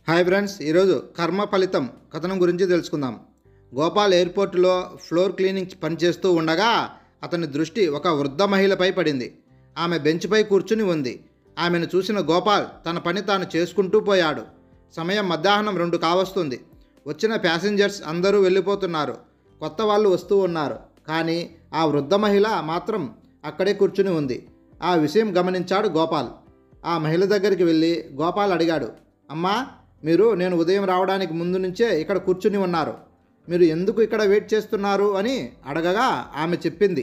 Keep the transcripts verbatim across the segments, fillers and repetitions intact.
Hi friends, ఈరోజు కర్మ ఫలితం కథనం గురించి తెలుసుకుందాం. గోపాల్ ఎయిర్పోర్టులో ఫ్లోర్ క్లీనింగ్ పనిచేస్తూ ఉండగా అతని దృష్టి ఒక వృద్ధ మహిళపై పడింది. ఆమె బెంచ్పై కూర్చుని ఉంది. ఆమెను చూసిన గోపాల్ తన పని తాను చేసుకుంటూ పోయాడు. సమయం మధ్యాహ్నం రెండు కావస్తుంది. వచ్చిన ప్యాసింజర్స్ అందరూ వెళ్ళిపోతున్నారు. కొత్త వాళ్ళు వస్తూ ఉన్నారు. కానీ ఆ వృద్ధ మహిళ మాత్రం అక్కడే కూర్చుని ఉంది. ఆ విషయం గమనించాడు గోపాల్. ఆ మహిళ దగ్గరికి వెళ్ళి గోపాల్ అడిగాడు, అమ్మా, మీరు నేను ఉదయం రావడానికి ముందు నుంచే ఇక్కడ కూర్చుని ఉన్నారు. మీరు ఎందుకు ఇక్కడ వెయిట్ చేస్తున్నారు అని అడగగా ఆమె చెప్పింది,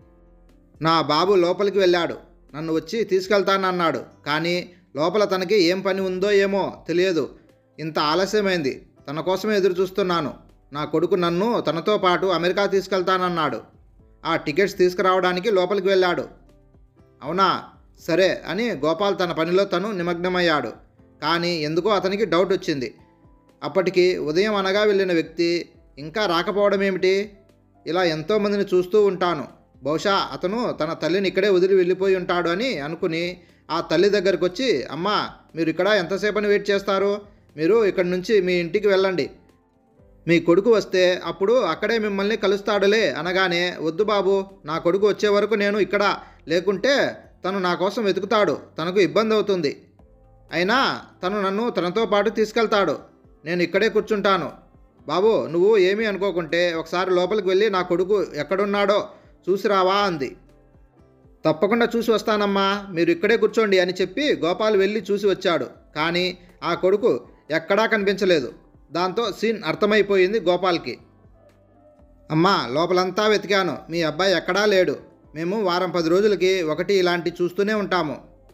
నా బాబు లోపలికి వెళ్ళాడు. నన్ను వచ్చి తీసుకెళ్తానన్నాడు. కానీ లోపల తనకి ఏం పని ఉందో ఏమో తెలియదు. ఇంత ఆలస్యమైంది. తన కోసమే ఎదురు చూస్తున్నాను. నా కొడుకు నన్ను తనతో పాటు అమెరికా తీసుకెళ్తానన్నాడు. ఆ టికెట్స్ తీసుకురావడానికి లోపలికి వెళ్ళాడు. అవునా, సరే అని గోపాల్ తన పనిలో తను నిమగ్నమయ్యాడు. కానీ ఎందుకో అతనికి డౌట్ వచ్చింది. అప్పటికి ఉదయం అనగా వెళ్ళిన వ్యక్తి ఇంకా రాకపోవడం ఏమిటి? ఇలా ఎంతోమందిని చూస్తూ ఉంటాను. బహుశా అతను తన తల్లిని ఇక్కడే వదిలి వెళ్ళిపోయి ఉంటాడు అని అనుకుని ఆ తల్లి దగ్గరకు వచ్చి, అమ్మా, మీరు ఇక్కడ ఎంతసేపని వెయిట్ చేస్తారు? మీరు ఇక్కడి నుంచి మీ ఇంటికి వెళ్ళండి. మీ కొడుకు వస్తే అప్పుడు అక్కడే మిమ్మల్ని కలుస్తాడులే అనగానే, వద్దు బాబు, నా కొడుకు వచ్చే వరకు నేను ఇక్కడ లేకుంటే తను నా కోసం వెతుకుతాడు. తనకు ఇబ్బంది అవుతుంది. అయినా తను నన్ను తనతో పాటు తీసుకెళ్తాడు. నేను ఇక్కడే కూర్చుంటాను. బాబు, నువ్వు ఏమీ అనుకోకుంటే ఒకసారి లోపలికి వెళ్ళి నా కొడుకు ఎక్కడున్నాడో చూసిరావా అంది. తప్పకుండా చూసి వస్తానమ్మా, మీరు ఇక్కడే కూర్చోండి అని చెప్పి గోపాల్ వెళ్ళి చూసి వచ్చాడు. కానీ ఆ కొడుకు ఎక్కడా కనిపించలేదు. దాంతో సీన్ అర్థమైపోయింది గోపాల్కి. అమ్మా, లోపలంతా వెతికాను. మీ అబ్బాయి ఎక్కడా లేడు. మేము వారం పది రోజులకి ఒకటి ఇలాంటి చూస్తూనే ఉంటాము.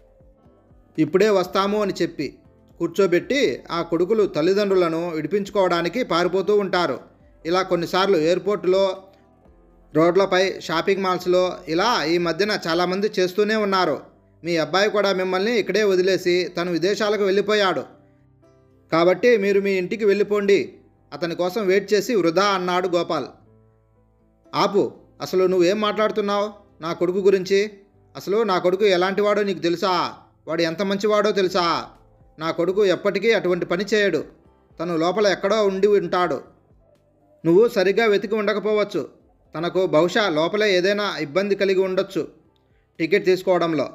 ఇప్పుడే వస్తాము అని చెప్పి కూర్చోబెట్టి ఆ కొడుకులు తల్లిదండ్రులను విడిపించుకోవడానికి పారిపోతూ ఉంటారు. ఇలా కొన్నిసార్లు ఎయిర్పోర్టులో, రోడ్లపై, షాపింగ్ మాల్స్లో ఇలా ఈ మధ్యన చాలామంది చేస్తూనే ఉన్నారు. మీ అబ్బాయి కూడా మిమ్మల్ని ఇక్కడే వదిలేసి తను విదేశాలకు వెళ్ళిపోయాడు. కాబట్టి మీరు మీ ఇంటికి వెళ్ళిపోండి. అతని కోసం వెయిట్ చేసి వృధా అన్నాడు గోపాల్. ఆపు, అసలు నువ్వేం మాట్లాడుతున్నావు నా కొడుకు గురించి? అసలు నా కొడుకు ఎలాంటివాడో నీకు తెలుసా? వాడు ఎంత మంచివాడో తెలుసా? నా కొడుకు ఎప్పటికీ అటువంటి పని చేయడు. తను లోపల ఎక్కడో ఉండి ఉంటాడు. నువ్వు సరిగ్గా వెతికి ఉండకపోవచ్చు. తనకు బహుశా లోపలే ఏదైనా ఇబ్బంది కలిగి ఉండొచ్చు టికెట్ తీసుకోవడంలో.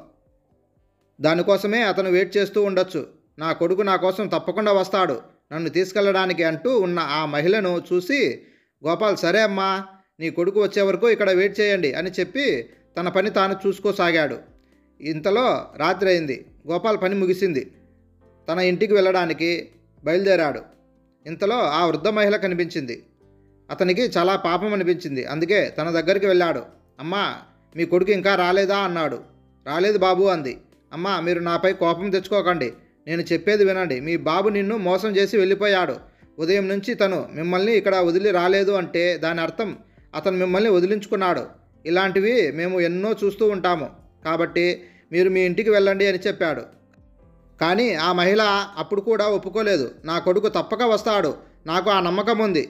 దానికోసమే అతను వెయిట్ చేస్తూ ఉండొచ్చు. నా కొడుకు నా కోసం తప్పకుండా వస్తాడు నన్ను తీసుకెళ్ళడానికి అంటూ ఉన్న ఆ మహిళను చూసి గోపాల్, సరే అమ్మా, నీ కొడుకు వచ్చే వరకు ఇక్కడ వెయిట్ చేయండి అని చెప్పి తన పని తాను చూసుకోసాగాడు. ఇంతలో రాత్రి అయింది. గోపాల్ పని ముగిసింది. తన ఇంటికి వెళ్ళడానికి బయలుదేరాడు. ఇంతలో ఆ వృద్ధ మహిళ కనిపించింది. అతనికి చాలా పాపం అనిపించింది. అందుకే తన దగ్గరికి వెళ్ళాడు. అమ్మా, మీ కొడుకు ఇంకా రాలేదా అన్నాడు. రాలేదు బాబు అంది. అమ్మా, మీరు నాపై కోపం తెచ్చుకోకండి. నేను చెప్పేది వినండి. మీ బాబు నిన్ను మోసం చేసి వెళ్ళిపోయాడు. ఉదయం నుంచి తను మిమ్మల్ని ఇక్కడ వదిలి రాలేదు అంటే దాని అర్థం అతను మిమ్మల్ని వదిలించుకున్నాడు. ఇలాంటివి మేము ఎన్నో చూస్తూ ఉంటాము. కాబట్టి మీరు మీ ఇంటికి వెళ్ళండి అని చెప్పాడు. కానీ ఆ మహిళ అప్పుడు కూడా ఒప్పుకోలేదు. నా కొడుకు తప్పక వస్తాడు. నాకు ఆ నమ్మకం ఉంది.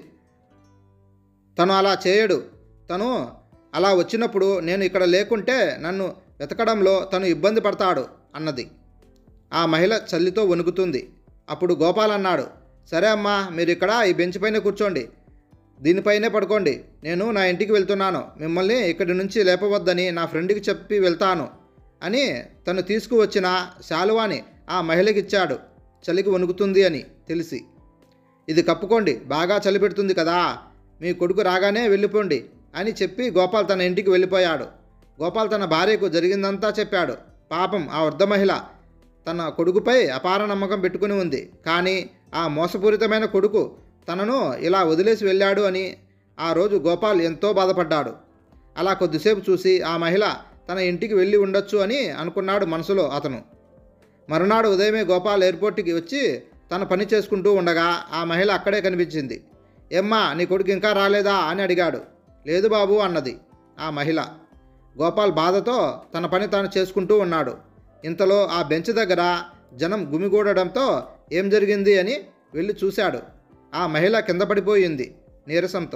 తను అలా చేయడు. తను అలా వచ్చినప్పుడు నేను ఇక్కడ లేకుంటే నన్ను వెతకడంలో తను ఇబ్బంది పడతాడు అన్నది. ఆ మహిళ చల్లితో వణుకుతుంది. అప్పుడు గోపాల్ అన్నాడు, సరే అమ్మా, మీరు ఇక్కడ ఈ బెంచ్ పైన కూర్చోండి. దీనిపైనే పడుకోండి. నేను నా ఇంటికి వెళ్తున్నాను. మిమ్మల్ని ఇక్కడి నుంచి లేపవద్దని నా ఫ్రెండ్కి చెప్పి వెళ్తాను అని తను తీసుకువచ్చిన శాలువాని ఆ మహిళకిచ్చాడు. చలికి వణుకుతుంది అని తెలిసి. ఇది కప్పుకోండి, బాగా చలి పెడుతుంది కదా. మీ కొడుకు రాగానే వెళ్ళిపోండి అని చెప్పి గోపాల్ తన ఇంటికి వెళ్ళిపోయాడు. గోపాల్ తన భార్యకు జరిగిందంతా చెప్పాడు. పాపం ఆ వృద్ధ మహిళ తన కొడుకుపై అపార నమ్మకం పెట్టుకుని ఉంది. కానీ ఆ మోసపూరితమైన కొడుకు తనను ఇలా వదిలేసి వెళ్ళాడు అని ఆ రోజు గోపాల్ ఎంతో బాధపడ్డాడు. అలా కొద్దిసేపు చూసి ఆ మహిళ తన ఇంటికి వెళ్ళి ఉండొచ్చు అని అనుకున్నాడు మనసులో అతను. మరునాడు ఉదయమే గోపాల్ ఎయిర్పోర్ట్కి వచ్చి తన పని చేసుకుంటూ ఉండగా ఆ మహిళ అక్కడే కనిపించింది. ఏమ్మా, నీ కొడుకు ఇంకా రాలేదా అని అడిగాడు. లేదు బాబు అన్నది ఆ మహిళ. గోపాల్ బాధతో తన పని తాను చేసుకుంటూ ఉన్నాడు. ఇంతలో ఆ బెంచ్ దగ్గర జనం గుమిగూడడంతో ఏం జరిగింది అని వెళ్ళి చూశాడు. ఆ మహిళ కింద పడిపోయింది నీరసంతో.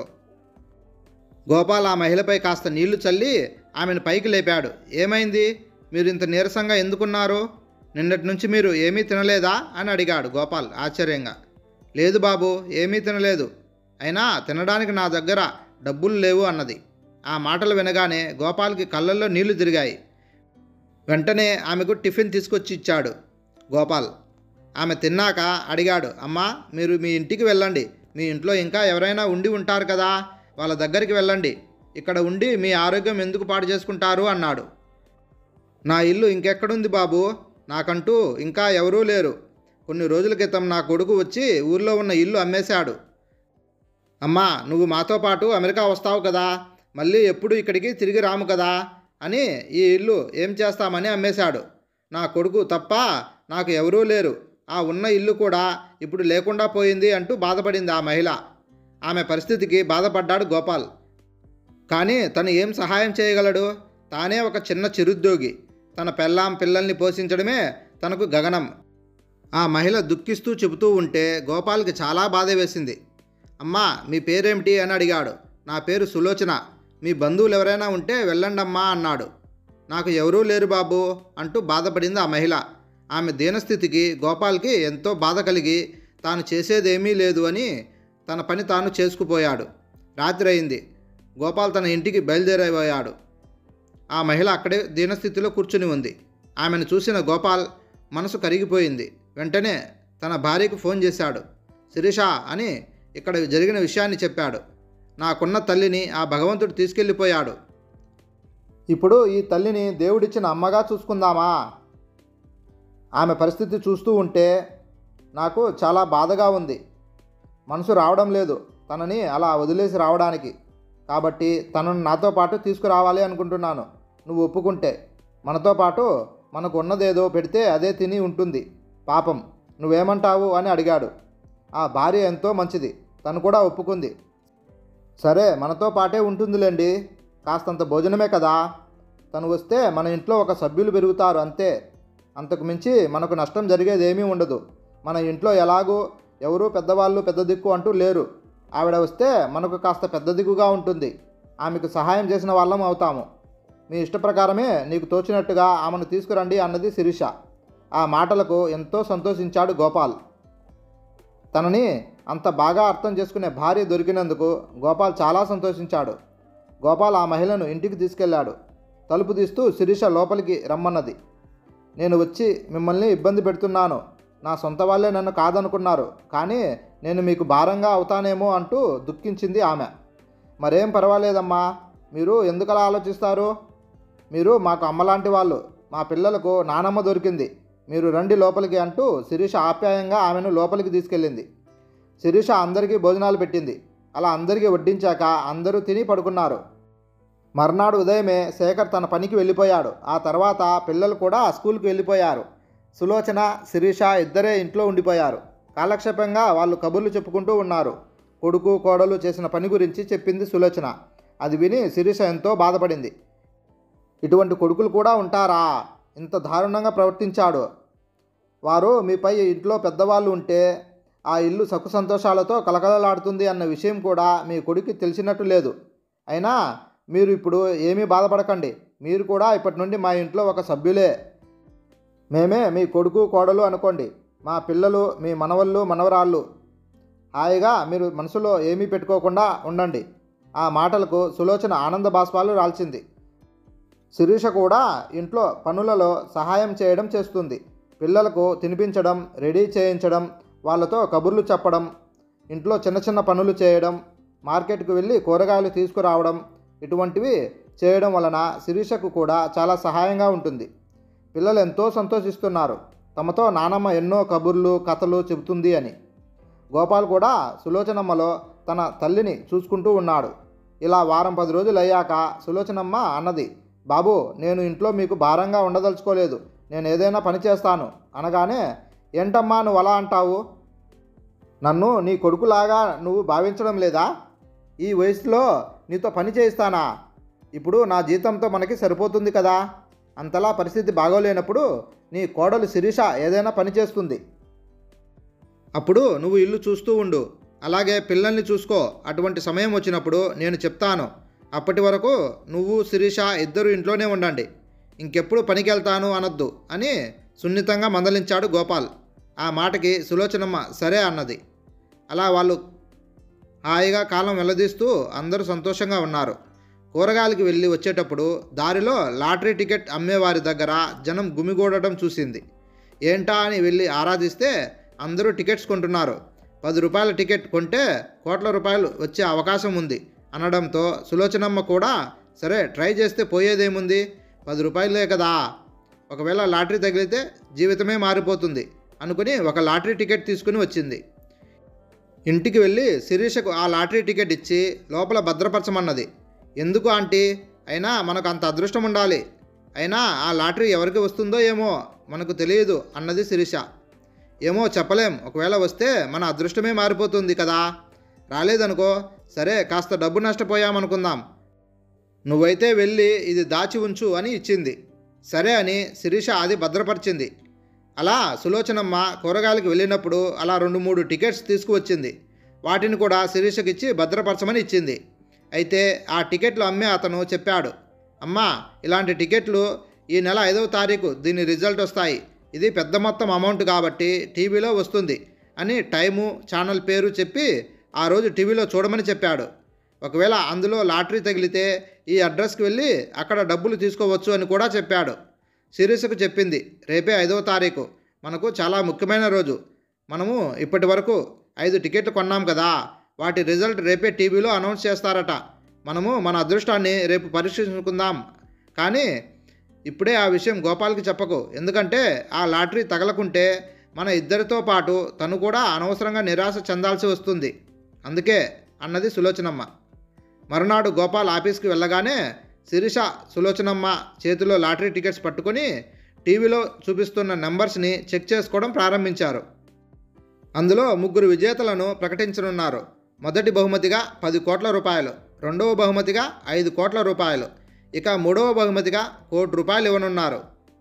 గోపాల్ ఆ మహిళపై కాస్త నీళ్లు చల్లి ఆమెను పైకి లేపాడు. ఏమైంది? మీరు ఇంత నీరసంగా ఎందుకున్నారు? నిన్నటి నుంచి మీరు ఏమీ తినలేదా అని అడిగాడు గోపాల్ ఆశ్చర్యంగా. లేదు బాబు, ఏమీ తినలేదు. అయినా తినడానికి నా దగ్గర డబ్బులు లేవు అన్నది. ఆ మాటలు వినగానే గోపాల్కి కళ్ళల్లో నీళ్లు తిరిగాయి. వెంటనే ఆమెకు టిఫిన్ తీసుకొచ్చి ఇచ్చాడు గోపాల్. ఆమె తిన్నాక అడిగాడు, అమ్మా మీరు మీ ఇంటికి వెళ్ళండి. మీ ఇంట్లో ఇంకా ఎవరైనా ఉండి ఉంటారు కదా, వాళ్ళ దగ్గరికి వెళ్ళండి. ఇక్కడ ఉండి మీ ఆరోగ్యం ఎందుకు పాడు చేసుకుంటారు అన్నాడు. నా ఇల్లు ఇంకెక్కడుంది బాబు, నాకంటూ ఇంకా ఎవరూ లేరు. కొన్ని రోజుల క్రితం నా కొడుకు వచ్చి ఊర్లో ఉన్న ఇల్లు అమ్మేశాడు. అమ్మా నువ్వు మాతో పాటు అమెరికా వస్తావు కదా, మళ్ళీ ఎప్పుడు ఇక్కడికి తిరిగి రాము కదా అని ఈ ఇల్లు ఏం చేస్తామని అమ్మేశాడు. నా కొడుకు తప్ప నాకు ఎవరూ లేరు. ఆ ఉన్న ఇల్లు కూడా ఇప్పుడు లేకుండా పోయింది అంటూ బాధపడింది ఆ మహిళ. ఆమె పరిస్థితికి బాధపడ్డాడు గోపాల్. కానీ తను ఏం సహాయం చేయగలడు? తానే ఒక చిన్న చిరుద్యోగి. తన పెళ్ళాం పిల్లల్ని పోషించడమే తనకు గగనం. ఆ మహిళ దుఃఖిస్తూ చెబుతూ ఉంటే గోపాల్కి చాలా బాధ వేసింది. అమ్మా మీ పేరేమిటి అని అడిగాడు. నా పేరు సులోచన. మీ బంధువులు ఎవరైనా ఉంటే వెళ్ళండమ్మా అన్నాడు. నాకు ఎవరూ లేరు బాబు అంటూ బాధపడింది ఆ మహిళ. ఆమె దీనస్థితికి గోపాల్కి ఎంతో బాధ కలిగి తాను చేసేదేమీ లేదు అని తన పని తాను చేసుకుపోయాడు. రాత్రి అయింది. గోపాల్ తన ఇంటికి బయలుదేరిపోయాడు. ఆ మహిళ అక్కడే దీనస్థితిలో కూర్చుని ఉంది. ఆమెను చూసిన గోపాల్ మనసు కరిగిపోయింది. వెంటనే తన భార్యకు ఫోన్ చేశాడు. శిరీష అని ఇక్కడ జరిగిన విషయాన్ని చెప్పాడు. నాకున్న తల్లిని ఆ భగవంతుడు తీసుకెళ్ళిపోయాడు. ఇప్పుడు ఈ తల్లిని దేవుడిచ్చిన అమ్మగా చూసుకుందామా? ఆమె పరిస్థితి చూస్తూ ఉంటే నాకు చాలా బాధగా ఉంది. మనసు రావడం లేదు తనని అలా వదిలేసి రావడానికి. కాబట్టి తనను నాతో పాటు తీసుకురావాలి అనుకుంటున్నాను. నువ్వు ఒప్పుకుంటే మనతో పాటు మనకు ఉన్నదేదో పెడితే అదే తిని ఉంటుంది. పాపం నువ్వేమంటావు అని అడిగాడు. ఆ భార్య ఎంతో మంచిది. తను కూడా ఒప్పుకుంది. సరే మనతో పాటే ఉంటుందిలేండి, కాస్తంత భోజనమే కదా. తను వస్తే మన ఇంట్లో ఒక సభ్యులు పెరుగుతారు అంతే. అంతకు మించి మనకు నష్టం జరిగేదేమీ ఉండదు. మన ఇంట్లో ఎలాగూ ఎవరూ పెద్దవాళ్ళు పెద్ద దిక్కు అంటూ లేరు. ఆవిడ వస్తే మనకు కాస్త పెద్ద దిక్కుగా ఉంటుంది. ఆమెకు సహాయం చేసిన వాళ్ళం అవుతాము. మీ ఇష్ట ప్రకారమే నీకు తోచినట్టుగా ఆమెను తీసుకురండి అన్నది శిరీష. ఆ మాటలకు ఎంతో సంతోషించాడు గోపాల్. తనని అంత బాగా అర్థం చేసుకునే భార్య దొరికినందుకు గోపాల్ చాలా సంతోషించాడు. గోపాల్ ఆ మహిళను ఇంటికి తీసుకెళ్లాడు. తలుపు తీస్తూ శిరీష లోపలికి రమ్మన్నది. నేను వచ్చి మిమ్మల్ని ఇబ్బంది పెడుతున్నాను. నా సొంత వాళ్ళే నన్ను కాదనుకున్నారు, కానీ నేను మీకు భారంగా అవుతానేమో అంటూ దుఃఖించింది ఆమె. మరేం పర్వాలేదమ్మా, మీరు ఎందుకలా ఆలోచిస్తారు? మీరు మాకు అమ్మలాంటి వాళ్ళు. మా పిల్లలకు నానమ్మ దొరికింది. మీరు రండి లోపలికి అంటూ శిరీష ఆప్యాయంగా ఆమెను లోపలికి తీసుకెళ్ళింది. శిరీష అందరికీ భోజనాలు పెట్టింది. అలా అందరికీ వడ్డించాక అందరూ తిని పడుకున్నారు. మర్నాడు ఉదయమే శేఖర్ తన పనికి వెళ్ళిపోయాడు. ఆ తర్వాత పిల్లలు కూడా స్కూల్కి వెళ్ళిపోయారు. సులోచన, శిరీష ఇద్దరే ఇంట్లో ఉండిపోయారు. కాలక్షేపంగా వాళ్ళు కబుర్లు చెప్పుకుంటూ ఉన్నారు. కొడుకు కోడలు చేసిన పని గురించి చెప్పింది సులోచన. అది విని శిరీష ఎంతో బాధపడింది. ఇటువంటి కొడుకులు కూడా ఉంటారా? ఇంత దారుణంగా ప్రవర్తించాడు. వారు మీపై ఇంట్లో పెద్దవాళ్ళు ఉంటే ఆ ఇల్లు సక్కు సంతోషాలతో కలకలలాడుతుంది అన్న విషయం కూడా మీ కొడుకు తెలిసినట్టు లేదు. అయినా మీరు ఇప్పుడు ఏమీ బాధపడకండి. మీరు కూడా ఇప్పటి నుండి మా ఇంట్లో ఒక సభ్యులే. మేమే మీ కొడుకు కోడలు అనుకోండి. మా పిల్లలు మీ మనవళ్ళు మనవరాళ్ళు. హాయిగా మీరు మనసులో ఏమీ పెట్టుకోకుండా ఉండండి. ఆ మాటలకు సులోచన ఆనంద బాష్పాలు రాల్చింది. శిరీష కూడా ఇంట్లో పనులలో సహాయం చేయడం చేస్తుంది. పిల్లలకు తినిపించడం, రెడీ చేయించడం, వాళ్ళతో కబుర్లు చెప్పడం, ఇంట్లో చిన్న చిన్న పనులు చేయడం, మార్కెట్కు వెళ్ళి కూరగాయలు తీసుకురావడం, ఇటువంటివి చేయడం వలన శిరీషకు కూడా చాలా సహాయంగా ఉంటుంది. పిల్లలు ఎంతో సంతోషిస్తున్నారు. తమతో నానమ్మ ఎన్నో కబుర్లు కథలు చెబుతుంది అని. గోపాల్ కూడా సులోచనమ్మలో తన తల్లిని చూసుకుంటూ ఉన్నాడు. ఇలా వారం పది రోజులు అయ్యాక సులోచనమ్మ అన్నది, బాబు నేను ఇంట్లో మీకు భారంగా ఉండదలుచుకోలేదు. నేను ఏదైనా పని చేస్తాను అనగానే, ఏంటమ్మా నువ్వు అలా అంటావు? నన్ను నీ కొడుకులాగా నువ్వు భావించడం లేదా? ఈ వయసులో నీతో పని చేయిస్తానా? ఇప్పుడు నా జీతంతో మనకి సరిపోతుంది కదా. అంతలా పరిస్థితి బాగోలేనప్పుడు నీ కోడలు శిరీష ఏదైనా పని చేస్తుంది. అప్పుడు నువ్వు ఇల్లు చూస్తూ ఉండు, అలాగే పిల్లల్ని చూసుకో. అటువంటి సమయం వచ్చినప్పుడు నేను చెప్తాను. అప్పటి వరకు నువ్వు శిరీష ఇద్దరు ఇంట్లోనే ఉండండి. ఇంకెప్పుడు పనికి వెళ్తాను అనొద్దు అని సున్నితంగా మందలించాడు గోపాల్. ఆ మాటకి సులోచనమ్మ సరే అన్నది. అలా వాళ్ళు హాయిగా కాలం వెల్లదీస్తూ అందరూ సంతోషంగా ఉన్నారు. కూరగాయలకి వెళ్ళి వచ్చేటప్పుడు దారిలో లాటరీ టికెట్ అమ్మేవారి దగ్గర జనం గుమిగూడటం చూసింది. ఏంటా అని వెళ్ళి ఆరాధిస్తే అందరూ టికెట్స్ కొంటున్నారు. పది రూపాయల టికెట్ కొంటే కోట్ల రూపాయలు వచ్చే అవకాశం ఉంది అనడంతో సులోచనమ్మ కూడా సరే ట్రై చేస్తే పోయేదేముంది, పది రూపాయలే కదా, ఒకవేళ లాటరీ తగిలితే జీవితమే మారిపోతుంది అనుకుని ఒక లాటరీ టికెట్ తీసుకుని వచ్చింది. ఇంటికి వెళ్ళి శిరీషకు ఆ లాటరీ టికెట్ ఇచ్చి లోపల భద్రపరచమన్నది. ఎందుకు ఆంటీ, అయినా మనకు అంత అదృష్టం ఉండాలి, అయినా ఆ లాటరీ ఎవరికి వస్తుందో ఏమో మనకు తెలియదు అన్నది శిరీష. ఏమో చెప్పలేం, ఒకవేళ వస్తే మన అదృష్టమే మారిపోతుంది కదా, రాలేదనుకో సరే కాస్త డబ్బు నష్టపోయామనుకుందాం, నువ్వైతే వెళ్ళి ఇది దాచి ఉంచు అని ఇచ్చింది. సరే అని శిరీష అది భద్రపరిచింది. అలా సులోచనమ్మ కూరగాయలకు వెళ్ళినప్పుడు అలా రెండు మూడు టికెట్స్ తీసుకువచ్చింది. వాటిని కూడా శిరీషకి ఇచ్చి భద్రపరచమని ఇచ్చింది. అయితే ఆ టికెట్లు అమ్మే అతను చెప్పాడు, అమ్మా ఇలాంటి టికెట్లు ఈ నెల ఐదవ తారీఖు దీని రిజల్ట్ వస్తాయి, ఇది పెద్ద మొత్తం అమౌంట్ కాబట్టి టీవీలో వస్తుంది అని టైము ఛానల్ పేరు చెప్పి ఆ రోజు టీవీలో చూడమని చెప్పాడు. ఒకవేళ అందులో లాటరీ తగిలితే ఈ అడ్రస్కి వెళ్ళి అక్కడ డబ్బులు తీసుకోవచ్చు అని కూడా చెప్పాడు. శిరీషకు చెప్పింది, రేపే ఐదవ తారీఖు మనకు చాలా ముఖ్యమైన రోజు, మనము ఇప్పటి వరకు ఐదు టికెట్లు కొన్నాం కదా, వాటి రిజల్ట్ రేపే టీవీలో అనౌన్స్ చేస్తారట, మనము మన అదృష్టాన్ని రేపు పరీక్షించుకుందాం, కానీ ఇప్పుడే ఆ విషయం గోపాల్కి చెప్పకు, ఎందుకంటే ఆ లాటరీ తగలకుంటే మన ఇద్దరితో పాటు తను కూడా అనవసరంగా నిరాశ చెందాల్సి వస్తుంది, అందుకే అన్నది సులోచనమ్మ. మరునాడు గోపాల్ ఆఫీస్కి వెళ్ళగానే శిరీష సులోచనమ్మ చేతిలో లాటరీ టికెట్స్ పట్టుకొని టీవీలో చూపిస్తున్న నెంబర్స్ని చెక్ చేసుకోవడం ప్రారంభించారు. అందులో ముగ్గురు విజేతలను ప్రకటించనున్నారు. మొదటి బహుమతిగా పది కోట్ల రూపాయలు, రెండవ బహుమతిగా ఐదు కోట్ల రూపాయలు, ఇక మూడవ బహుమతిగా కోటి రూపాయలు ఇవ్వనున్నారు.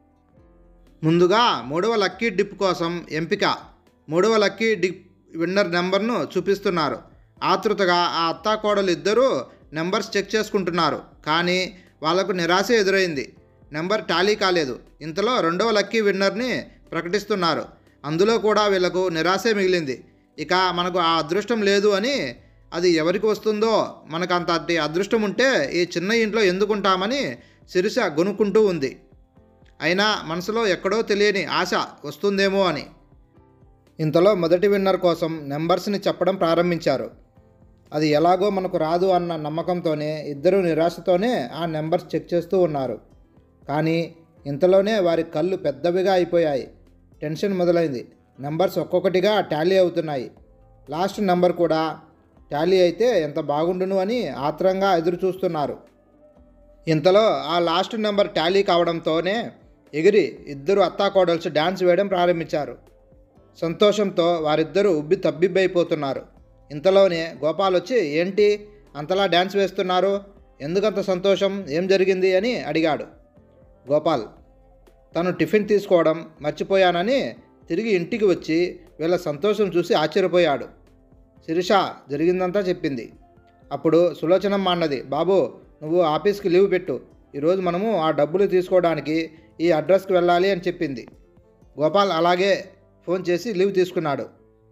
ముందుగా మూడవ లక్కీ డిప్ కోసం ఎంపిక, మూడవ లక్కీ డిప్ విన్నర్ నెంబర్ను చూపిస్తున్నారు. ఆతృతగా ఆ అత్తాకోడలు ఇద్దరూ నెంబర్స్ చెక్ చేసుకుంటున్నారు. కానీ వాళ్లకు నిరాశ ఎదురైంది, నెంబర్ టాలీ కాలేదు. ఇంతలో రెండవ లక్కీ విన్నర్ని ప్రకటిస్తున్నారు. అందులో కూడా వీళ్లకు నిరాశే మిగిలింది. ఇక మనకు ఆ అదృష్టం లేదు అని, అది ఎవరికి వస్తుందో, మనకు అంతటి అదృష్టం ఉంటే ఈ చిన్న ఇంట్లో ఎందుకుంటామని శిరీష గొనుక్కుంటూ ఉంది. అయినా మనసులో ఎక్కడో తెలియని ఆశ వస్తుందేమో అని. ఇంతలో మొదటి విన్నర్ కోసం నెంబర్స్ని చెప్పడం ప్రారంభించారు. అది ఎలాగో మనకు రాదు అన్న నమ్మకంతోనే ఇద్దరు నిరాశతోనే ఆ నెంబర్స్ చెక్ చేస్తూ ఉన్నారు. కానీ ఇంతలోనే వారి కళ్ళు పెద్దవిగా అయిపోయాయి. టెన్షన్ మొదలైంది. నెంబర్స్ ఒక్కొక్కటిగా టాలీ అవుతున్నాయి. లాస్ట్ నెంబర్ కూడా టాలీ అయితే ఎంత బాగుండును అని ఆత్రంగా ఎదురు చూస్తున్నారు. ఇంతలో ఆ లాస్ట్ నెంబర్ టాలీ కావడంతోనే ఎగిరి ఇద్దరు అత్తాకోడల్స్ డ్యాన్స్ వేయడం ప్రారంభించారు. సంతోషంతో వారిద్దరూ ఉబ్బి తబ్బిబ్బైపోతున్నారు. ఇంతలోనే గోపాల్ వచ్చి, ఏంటి అంతలా డ్యాన్స్ వేస్తున్నారు, ఎందుకంత సంతోషం, ఏం జరిగింది అని అడిగాడు. గోపాల్ తను టిఫిన్ తీసుకోవడం మర్చిపోయానని తిరిగి ఇంటికి వచ్చి వీళ్ళ సంతోషం చూసి ఆశ్చర్యపోయాడు. శిరీష జరిగిందంతా చెప్పింది. అప్పుడు సులోచనమ్మ అన్నది, బాబు నువ్వు ఆఫీస్కి లీవ్ పెట్టు, ఈరోజు మనము ఆ డబ్బులు తీసుకోవడానికి ఈ అడ్రస్కి వెళ్ళాలి అని చెప్పింది. గోపాల్ అలాగే ఫోన్ చేసి లీవ్ తీసుకున్నాడు.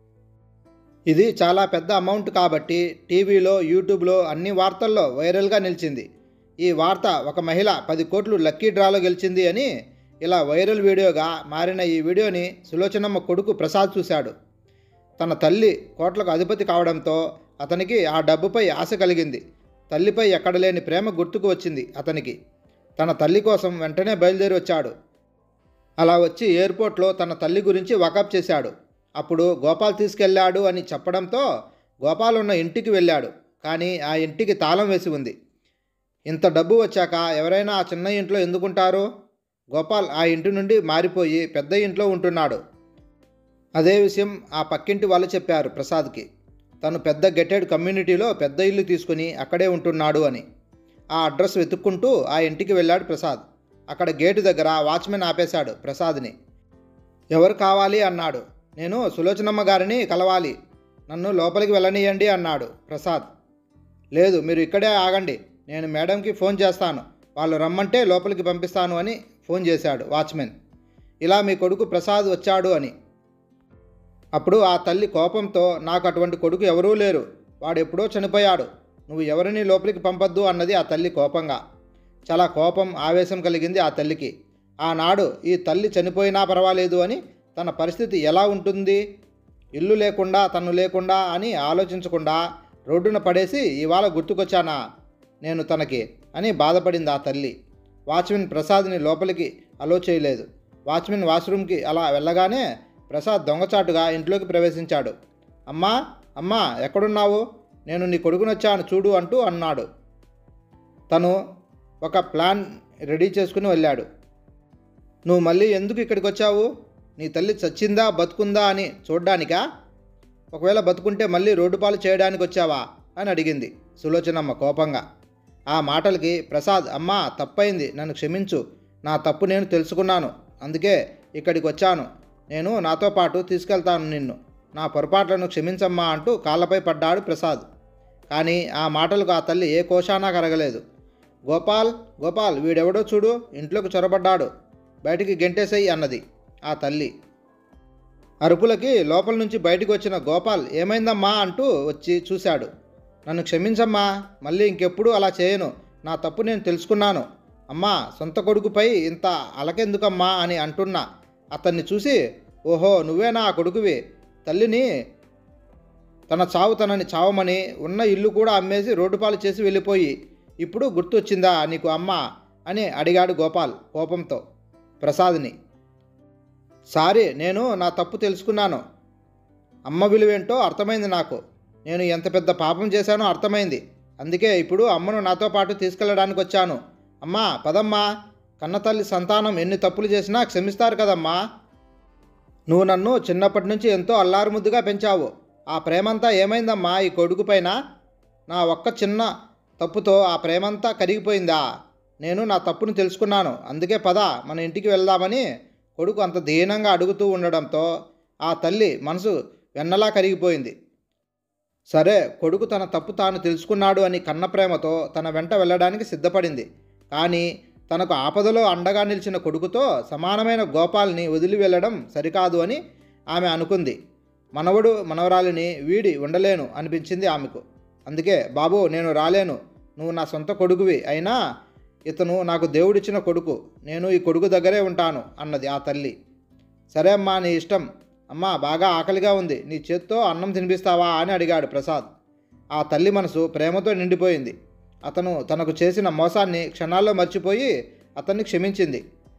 ఇది చాలా పెద్ద అమౌంట్ కాబట్టి టీవీలో యూట్యూబ్లో అన్ని వార్తల్లో వైరల్గా నిలిచింది. ఈ వార్త ఒక మహిళ పది కోట్లు లక్కీ డ్రాలో గెలిచింది అని ఇలా వైరల్ వీడియోగా మారిన ఈ వీడియోని సులోచనమ్మ కొడుకు ప్రసాద్ చూశాడు. తన తల్లి కోట్లకు అధిపతి కావడంతో అతనికి ఆ డబ్బుపై ఆశ కలిగింది. తల్లిపై ఎక్కడలేని ప్రేమ గుర్తుకు వచ్చింది అతనికి. తన తల్లి కోసం వెంటనే బయలుదేరి వచ్చాడు. అలా వచ్చి ఎయిర్పోర్ట్లో తన తల్లి గురించి వాకప్ చేశాడు. అప్పుడు గోపాల్ తీసుకెళ్ళాడు అని చెప్పడంతో గోపాల్ ఉన్న ఇంటికి వెళ్ళాడు. కానీ ఆ ఇంటికి తాళం వేసి ఉంది. ఇంత డబ్బు వచ్చాక ఎవరైనా ఆ చిన్న ఇంట్లో ఎందుకుంటారు? గోపాల్ ఆ ఇంటి నుండి మారిపోయి పెద్ద ఇంట్లో ఉంటున్నాడు. అదే విషయం ఆ పక్కింటి వాళ్ళు చెప్పారు ప్రసాద్కి. తను పెద్ద గెటెడ్ కమ్యూనిటీలో పెద్ద ఇల్లు తీసుకుని అక్కడే ఉంటున్నాడు అని. ఆ అడ్రస్ వెతుక్కుంటూ ఆ ఇంటికి వెళ్ళాడు ప్రసాద్. అక్కడ గేటు దగ్గర వాచ్మెన్ ఆపేశాడు ప్రసాద్ని. ఎవరు కావాలి అన్నాడు. నేను సులోచనమ్మ గారిని కలవాలి, నన్ను లోపలికి వెళ్ళనీయండి అన్నాడు ప్రసాద్. లేదు, మీరు ఇక్కడే ఆగండి, నేను మేడంకి ఫోన్ చేస్తాను, వాళ్ళు రమ్మంటే లోపలికి పంపిస్తాను అని ఫోన్ చేశాడు వాచ్మెన్. ఇలా మీ కొడుకు ప్రసాద్ వచ్చాడు అని. అప్పుడు ఆ తల్లి కోపంతో, నాకు అటువంటి కొడుకు ఎవరూ లేరు, వాడు ఎప్పుడో చనిపోయాడు, నువ్వు ఎవరిని లోపలికి పంపొద్దు అన్నది ఆ తల్లి కోపంగా. చాలా కోపం, ఆవేశం కలిగింది ఆ తల్లికి. ఆనాడు ఈ తల్లి చనిపోయినా పర్వాలేదు అని తన పరిస్థితి ఎలా ఉంటుంది, ఇల్లు లేకుండా తను లేకుండా అని ఆలోచించకుండా రోడ్డున పడేసి ఇవాళ గుర్తుకొచ్చానా నేను తనకి అని బాధపడింది ఆ తల్లి. వాచ్మెన్ ప్రసాద్ని లోపలికి అలో చేయలేదు. వాచ్మెన్ వాష్రూమ్కి అలా వెళ్ళగానే ప్రసాద్ దొంగచాటుగా ఇంట్లోకి ప్రవేశించాడు. అమ్మా అమ్మా ఎక్కడున్నావు, నేను నీ కొడుకునొచ్చాను చూడు అంటూ అన్నాడు. తను ఒక ప్లాన్ రెడీ చేసుకుని వెళ్ళాడు. నువ్వు మళ్ళీ ఎందుకు ఇక్కడికి వచ్చావు, నీ తల్లి చచ్చిందా బతుకుందా అని చూడ్డానికా, ఒకవేళ బతుకుంటే మళ్ళీ రోడ్డు పాలు చేయడానికి వచ్చావా అని అడిగింది సులోచనమ్మ కోపంగా. ఆ మాటలకి ప్రసాద్, అమ్మా తప్పైంది, నన్ను క్షమించు, నా తప్పు నేను తెలుసుకున్నాను, అందుకే ఇక్కడికి వచ్చాను, నేను నాతో పాటు తీసుకెళ్తాను నిన్ను, నా పొరపాట్లను క్షమించమ్మా అంటూ కాళ్ళపై పడ్డాడు ప్రసాద్. కానీ ఆ మాటలకు ఆ తల్లి ఏ కోశానా కరగలేదు. గోపాల్ గోపాల్ వీడెవడో చూడు, ఇంట్లోకి చొరబడ్డాడు, బయటికి గెంటేసేయి అన్నది ఆ తల్లి. అరుపులకి లోపల నుంచి బయటికి వచ్చిన గోపాల్ ఏమైందమ్మా అంటూ వచ్చి చూశాడు. నన్ను క్షమించమ్మా, మళ్ళీ ఇంకెప్పుడు అలా చేయను, నా తప్పు నేను తెలుసుకున్నాను, అమ్మా సొంత కొడుకుపై ఇంత అలకెందుకమ్మా అని అంటున్నా అతన్ని చూసి, ఓహో నువ్వేనా ఆ కొడుకువి, తల్లిని తన చావు తనని చావమని ఉన్న ఇల్లు కూడా అమ్మేసి రోడ్డుపాలు చేసి వెళ్ళిపోయి ఇప్పుడు గుర్తొచ్చిందా నీకు అమ్మ అని అడిగాడు గోపాల్ కోపంతో ప్రసాద్ని. సారీ, నేను నా తప్పు తెలుసుకున్నాను, అమ్మ విలువేంటో అర్థమైంది నాకు, నేను ఎంత పెద్ద పాపం చేశానో అర్థమైంది, అందుకే ఇప్పుడు అమ్మను నాతో పాటు తీసుకెళ్ళడానికి వచ్చాను, అమ్మా పదమ్మా, కన్నతల్లి సంతానం ఎన్ని తప్పులు చేసినా క్షమిస్తారు కదమ్మా, నువ్వు నన్ను చిన్నప్పటి నుంచి ఎంతో అల్లారుముద్దుగా పెంచావు, ఆ ప్రేమంతా ఏమైందమ్మా ఈ కొడుకు పైన, నా ఒక్క చిన్న తప్పుతో ఆ ప్రేమంతా కరిగిపోయిందా, నేను నా తప్పును తెలుసుకున్నాను, అందుకే పద మన ఇంటికి వెళ్దామని కొడుకు అంత దీనంగా అడుగుతూ ఉండడంతో ఆ తల్లి మనసు వెన్నలా కరిగిపోయింది. సరే, కొడుకు తన తప్పు తాను తెలుసుకున్నాడు అని కన్న ప్రేమతో తన వెంట వెళ్ళడానికి సిద్ధపడింది. కానీ తనకు ఆపదలో అండగా నిలిచిన కొడుకుతో సమానమైన గోపాల్ని వదిలి వెళ్ళడం సరికాదు అని ఆమె అనుకుంది. మనవడు మనవరాలిని వీడి ఉండలేను అనిపించింది ఆమెకు. అందుకే, బాబు నేను రాలేను, నువ్వు నా సొంత కొడుకువి, అయినా ఇతను నాకు దేవుడిచ్చిన కొడుకు, నేను ఈ కొడుకు దగ్గరే ఉంటాను అన్నది ఆ తల్లి. సరే అమ్మా నీ ఇష్టం, అమ్మా బాగా ఆకలిగా ఉంది, నీ చేత్తో అన్నం తినిపిస్తావా అని అడిగాడు ప్రసాద్. ఆ తల్లి మనసు ప్రేమతో నిండిపోయింది. అతను తనకు చేసిన మోసాన్ని క్షణాల్లో మర్చిపోయి అతన్ని క్షమించింది.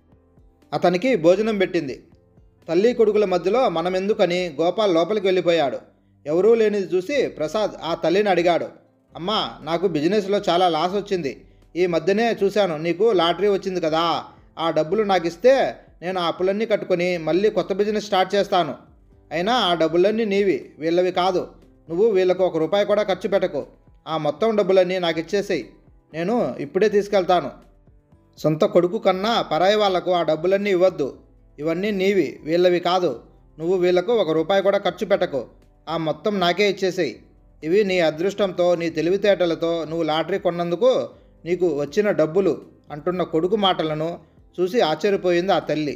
అతనికి భోజనం పెట్టింది. తల్లి కొడుకుల మధ్యలో మనమెందుకని గోపాల్ లోపలికి వెళ్ళిపోయాడు. ఎవరూ లేనిది చూసి ప్రసాద్ ఆ తల్లిని అడిగాడు. అమ్మా నాకు బిజినెస్లో చాలా లాస్ వచ్చింది, ఈ మధ్యనే చూశాను నీకు లాటరీ వచ్చింది కదా, ఆ డబ్బులు నాకు ఇస్తే నేను ఆ అప్పులన్నీ కట్టుకొని మళ్ళీ కొత్త బిజినెస్ స్టార్ట్ చేస్తాను, అయినా ఆ డబ్బులన్నీ నీవి, వీళ్ళవి కాదు, నువ్వు వీళ్ళకు ఒక రూపాయి కూడా ఖర్చు పెట్టకు, ఆ మొత్తం డబ్బులన్నీ నాకు ఇచ్చేసేయి, నేను ఇప్పుడే తీసుకెళ్తాను, సొంత కొడుకు కన్నా పరాయి వాళ్లకు ఆ డబ్బులన్నీ ఇవ్వద్దు, ఇవన్నీ నీవి, వీళ్ళవి కాదు, నువ్వు వీళ్ళకు ఒక రూపాయి కూడా ఖర్చు పెట్టకు, ఆ మొత్తం నాకే ఇచ్చేసేయి, ఇవి నీ అదృష్టంతో నీ తెలివితేటలతో నువ్వు లాటరీ కొన్నందుకు నీకు వచ్చిన డబ్బులు అంటున్న కొడుకు మాటలను చూసి ఆశ్చర్యపోయింది ఆ తల్లి.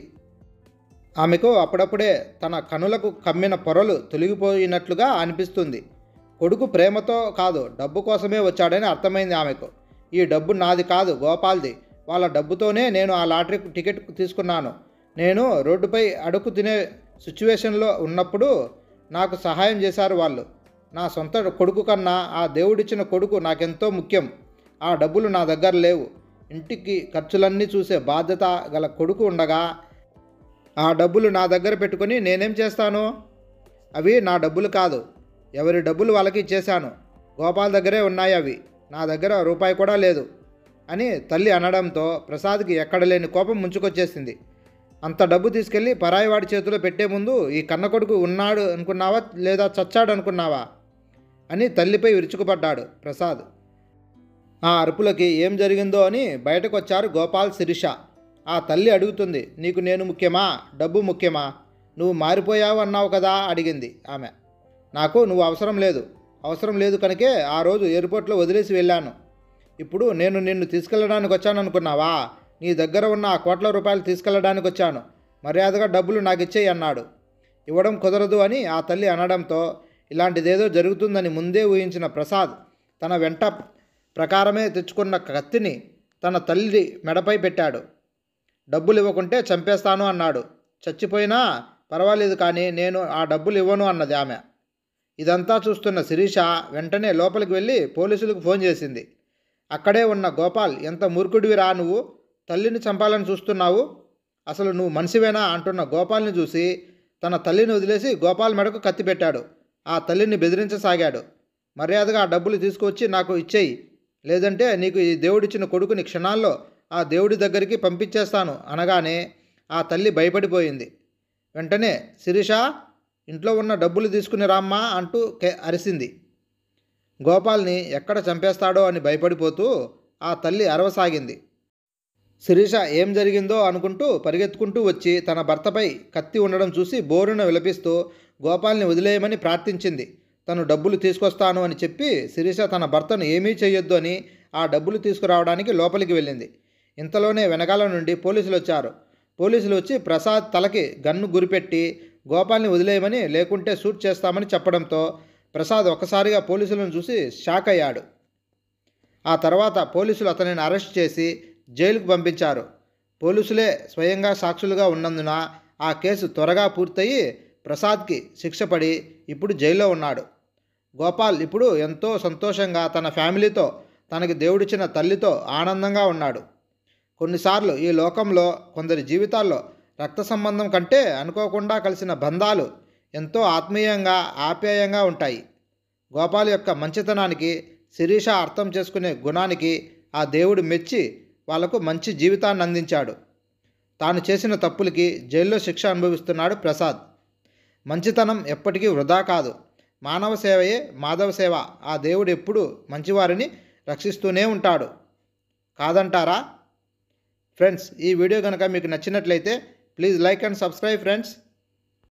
ఆమెకు అప్పుడప్పుడే తన కనులకు కమ్మిన పొరలు తొలగిపోయినట్లుగా అనిపిస్తుంది. కొడుకు ప్రేమతో కాదు డబ్బు కోసమే వచ్చాడని అర్థమైంది ఆమెకు. ఈ డబ్బు నాది కాదు, గోపాల్ది, వాళ్ళ డబ్బుతోనే నేను ఆ లాటరీ టికెట్ తీసుకున్నాను, నేను రోడ్డుపై అడుగు తినే సిచ్యువేషన్లో ఉన్నప్పుడు నాకు సహాయం చేశారు వాళ్ళు, నా సొంత కొడుకు కన్నా ఆ దేవుడిచ్చిన కొడుకు నాకెంతో ముఖ్యం, ఆ డబ్బులు నా దగ్గర లేవు, ఇంటికి ఖర్చులన్నీ చూసే బాధ్యత గల కొడుకు ఉండగా ఆ డబ్బులు నా దగ్గర పెట్టుకొని నేనేం చేస్తాను, అవి నా డబ్బులు కాదు, ఎవరి డబ్బులు వాళ్ళకి ఇచ్చేశాను, గోపాల్ దగ్గరే ఉన్నాయి అవి, నా దగ్గర రూపాయి కూడా లేదు అని తల్లి అనడంతో ప్రసాద్కి ఎక్కడలేని కోపం ముంచుకొచ్చేసింది. అంత డబ్బు తీసుకెళ్ళి పరాయివాడి చేతిలో పెట్టే ముందు ఈ కన్న కొడుకు ఉన్నాడు అనుకున్నావా లేదా చచ్చాడు అనుకున్నావా అని తల్లిపై విరుచుకుపడ్డాడు ప్రసాద్. ఆ అరుపులకి ఏం జరిగిందో అని బయటకు వచ్చారు గోపాల్, శిరీష. ఆ తల్లి అడుగుతుంది, నీకు నేను ముఖ్యమా, డబ్బు ముఖ్యమా, నువ్వు మారిపోయావు అన్నావు కదా అడిగింది ఆమె. నాకు నువ్వు అవసరం లేదు, అవసరం లేదు కనుకే ఆ రోజు ఎయిర్పోర్ట్లో వదిలేసి వెళ్ళాను, ఇప్పుడు నేను నిన్ను తీసుకెళ్ళడానికి వచ్చాను అనుకున్నావా, నీ దగ్గర ఉన్న ఆ కోట్ల రూపాయలు తీసుకెళ్ళడానికి వచ్చాను, మర్యాదగా డబ్బులు నాకు ఇచ్చేయి అన్నాడు. ఇవ్వడం కుదరదు అని ఆ తల్లి అనడంతో ఇలాంటిదేదో జరుగుతుందని ముందే ఊహించిన ప్రసాద్ తన వెంట ప్రకారమే తెచ్చుకున్న కత్తిని తన తల్లి మెడపై పెట్టాడు. డబ్బులు ఇవ్వకుంటే చంపేస్తాను అన్నాడు. చచ్చిపోయినా పర్వాలేదు కానీ నేను ఆ డబ్బులు ఇవ్వను అన్నది ఆమె. ఇదంతా చూస్తున్న శిరీష వెంటనే లోపలికి వెళ్ళి పోలీసులకు ఫోన్ చేసింది. అక్కడే ఉన్న గోపాల్, ఎంత మూర్ఖుడివిరా నువ్వు, తల్లిని చంపాలని చూస్తున్నావు, అసలు నువ్వు మనిషివేనా అంటున్న గోపాల్ని చూసి తన తల్లిని వదిలేసి గోపాల్ మెడకు కత్తి పెట్టాడు. ఆ తల్లిని బెదిరించసాగాడు. మర్యాదగా ఆ డబ్బులు తీసుకువచ్చి నాకు ఇచ్చేయి, లేదంటే నీకు ఈ దేవుడిచ్చిన కొడుకుని క్షణాల్లో ఆ దేవుడి దగ్గరికి పంపించేస్తాను అనగానే ఆ తల్లి భయపడిపోయింది. వెంటనే శిరీష, ఇంట్లో ఉన్న డబ్బులు తీసుకుని రామ్మా అంటూ కే అరిసింది. గోపాల్ని ఎక్కడ చంపేస్తాడో అని భయపడిపోతూ ఆ తల్లి అరవసాగింది. శిరీష ఏం జరిగిందో అనుకుంటూ పరిగెత్తుకుంటూ వచ్చి తన భర్తపై కత్తి ఉండడం చూసి బోరున విలపిస్తూ గోపాల్ని వదిలేయమని ప్రార్థించింది. తను డబ్బులు తీసుకొస్తాను అని చెప్పి శిరీష తన భర్తను ఏమీ చేయొద్దు అని ఆ డబ్బులు తీసుకురావడానికి లోపలికి వెళ్ళింది. ఇంతలోనే వెనకాల నుండి పోలీసులు వచ్చారు. పోలీసులు వచ్చి ప్రసాద్ తలకి గన్ను గురిపెట్టి గోపాల్ని వదిలేయమని, లేకుంటే షూట్ చేస్తామని చెప్పడంతో ప్రసాద్ ఒక్కసారిగా పోలీసులను చూసి షాక్ అయ్యాడు. ఆ తర్వాత పోలీసులు అతనిని అరెస్ట్ చేసి జైలుకు పంపించారు. పోలీసులే స్వయంగా సాక్షులుగా ఉన్నందున ఆ కేసు త్వరగా పూర్తయి ప్రసాద్కి శిక్ష పడి ఇప్పుడు జైల్లో ఉన్నాడు. గోపాల్ ఇప్పుడు ఎంతో సంతోషంగా తన ఫ్యామిలీతో, తనకి దేవుడిచ్చిన తల్లితో ఆనందంగా ఉన్నాడు. కొన్నిసార్లు ఈ లోకంలో కొందరి జీవితాల్లో రక్త సంబంధం కంటే అనుకోకుండా కలిసిన బంధాలు ఎంతో ఆత్మీయంగా, ఆప్యాయంగా ఉంటాయి. గోపాల్ యొక్క మంచితనానికి, శిరీష అర్థం చేసుకునే గుణానికి ఆ దేవుడు మెచ్చి వాళ్లకు మంచి జీవితాన్ని అందించాడు. తాను చేసిన తప్పులకి జైల్లో శిక్ష అనుభవిస్తున్నాడు ప్రసాద్. మంచితనం ఎప్పటికీ వృధా కాదు. మానవ సేవయే మాధవ సేవ. ఆ దేవుడు ఎప్పుడూ మంచివారిని రక్షిస్తూనే ఉంటాడు. కాదంటారా? ఫ్రెండ్స్, ఈ వీడియో కనుక మీకు నచ్చినట్లయితే please like and subscribe friends.